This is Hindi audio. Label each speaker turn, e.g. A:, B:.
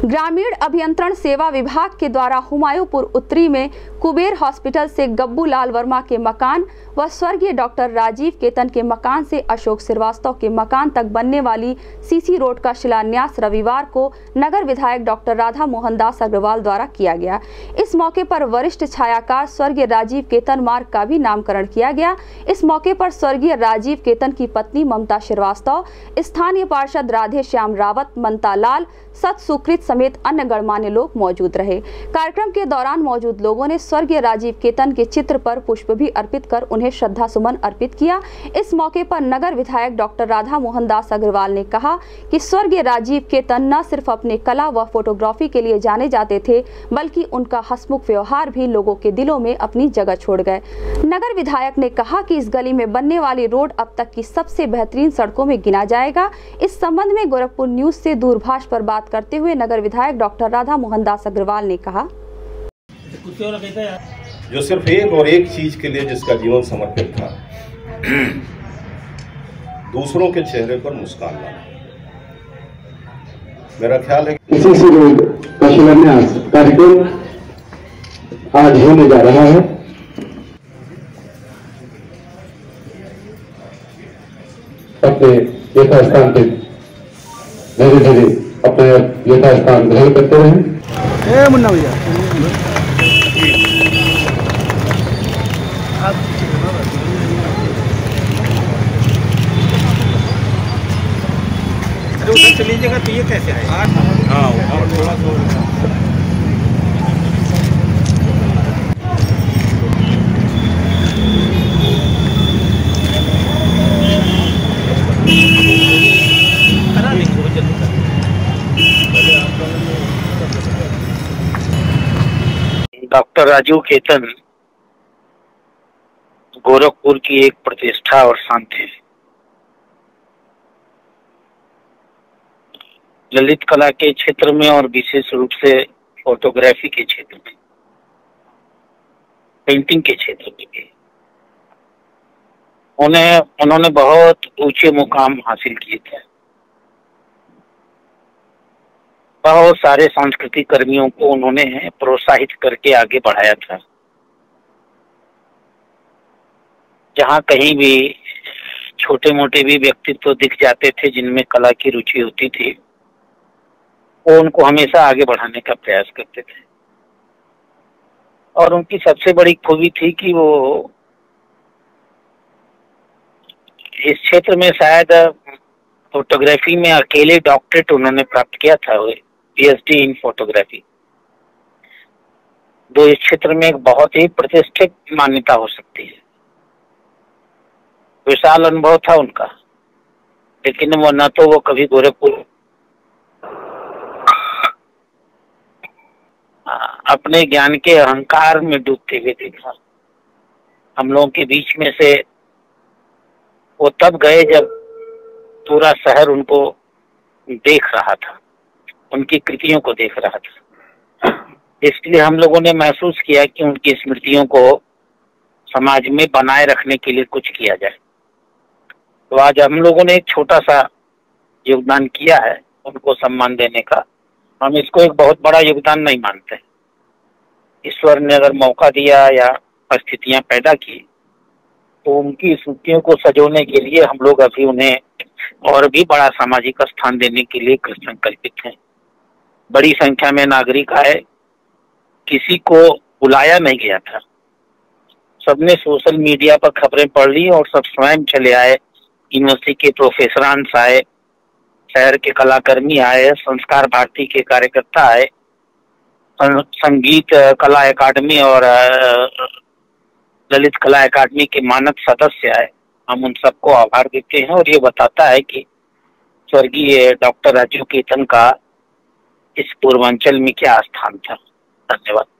A: ग्रामीण अभियंत्रण सेवा विभाग के द्वारा हुमायूंपुर उत्तरी में कुबेर हॉस्पिटल से गब्बू लाल वर्मा के मकान व स्वर्गीय डॉक्टर राजीव केतन के मकान से अशोक श्रीवास्तव के मकान तक बनने वाली सीसी रोड का शिलान्यास रविवार को नगर विधायक डॉक्टर राधा मोहन दास अग्रवाल द्वारा किया गया। इस मौके पर वरिष्ठ छायाकार स्वर्गीय राजीव केतन मार्ग का भी नामकरण किया गया। इस मौके पर स्वर्गीय राजीव केतन की पत्नी ममता श्रीवास्तव, स्थानीय पार्षद राधे श्याम रावत, ममता लाल, सत सुकृत समेत अन्य गणमान्य लोग मौजूद रहे। कार्यक्रम के दौरान मौजूद लोगों ने स्वर्गीय राजीव केतन के चित्र पर पुष्प भी अर्पित कर उन्हें श्रद्धा सुमन अर्पित किया। इस मौके पर नगर विधायक डॉक्टर राधा मोहन दास अग्रवाल ने कहा कि स्वर्गीय राजीव केतन न सिर्फ अपने कला व फोटोग्राफी के लिए जाने जाते थे, बल्कि उनका हंसमुख व्यवहार भी लोगों के दिलों में अपनी जगह छोड़ गए। नगर विधायक ने कहा कि इस गली में बनने वाली रोड अब तक की सबसे बेहतरीन सड़कों में गिना जाएगा। इस संबंध में गोरखपुर न्यूज से दूरभाष पर बात करते हुए नगर विधायक डॉक्टर राधा मोहन दास अग्रवाल ने कहा,
B: जो सिर्फ एक और एक चीज के लिए जिसका जीवन समर्पित था, दूसरों के चेहरे पर मुस्कान लाना। मेरा ख्याल है कि
C: सीसी रोड का शिलान्यास कार्यक्रम आज होने जा रहा है। अपने यथास्थान पे धीरे धीरे अपने यथास्थान ग्रहण करते रहे।
D: मुन्ना भैया उधर चली जाएगा तो ये कैसे आएगा? हाँ और थोड़ा सा
E: डॉक्टर राजीव केतन गोरखपुर की एक प्रतिष्ठा और शान थे। ललित कला के क्षेत्र में और विशेष रूप से फोटोग्राफी के क्षेत्र में, पेंटिंग के क्षेत्र में भी उन्होंने बहुत ऊंचे मुकाम हासिल किए थे। बहुत सारे सांस्कृतिक कर्मियों को उन्होंने प्रोत्साहित करके आगे बढ़ाया था। जहाँ कहीं भी छोटे मोटे भी व्यक्तित्व दिख जाते थे जिनमें कला की रुचि होती थी, वो उनको हमेशा आगे बढ़ाने का प्रयास करते थे। और उनकी सबसे बड़ी खूबी थी कि वो इस क्षेत्र में शायद फोटोग्राफी में अकेले डॉक्टरेट उन्होंने प्राप्त किया था, पीएचडी इन फोटोग्राफी। जो इस क्षेत्र में एक बहुत ही प्रतिष्ठित मान्यता हो सकती है। विशाल अनुभव था उनका, लेकिन वो न तो वो कभी गोरखपुर अपने ज्ञान के अहंकार में डूबते हुए देखा। हम लोगों के बीच में से वो तब गए जब पूरा शहर उनको देख रहा था, उनकी कृतियों को देख रहा था। इसलिए हम लोगों ने महसूस किया कि उनकी स्मृतियों को समाज में बनाए रखने के लिए कुछ किया जाए। तो आज हम लोगों ने एक छोटा सा योगदान किया है उनको सम्मान देने का। हम इसको एक बहुत बड़ा योगदान नहीं मानते। ईश्वर ने अगर मौका दिया या परिस्थितियां पैदा की तो उनकी स्मृतियों को सजोने के लिए हम लोग अभी उन्हें और भी बड़ा सामाजिक स्थान देने के लिए कृतसंकल्पित हैं। बड़ी संख्या में नागरिक आए, किसी को बुलाया नहीं गया था। सबने सोशल मीडिया पर खबरें पढ़ ली और सब स्वयं चले आए। यूनिवर्सिटी के प्रोफेसरांस आए, शहर के कलाकर्मी आए, संस्कार भारती के कार्यकर्ता आए, संगीत कला एकेडमी और ललित कला एकेडमी के मानद सदस्य आए। हम उन सबको आभार देते हैं और ये बताता है कि स्वर्गीय डॉक्टर राजीव केतन का इस पूर्वांचल में क्या स्थान था। धन्यवाद।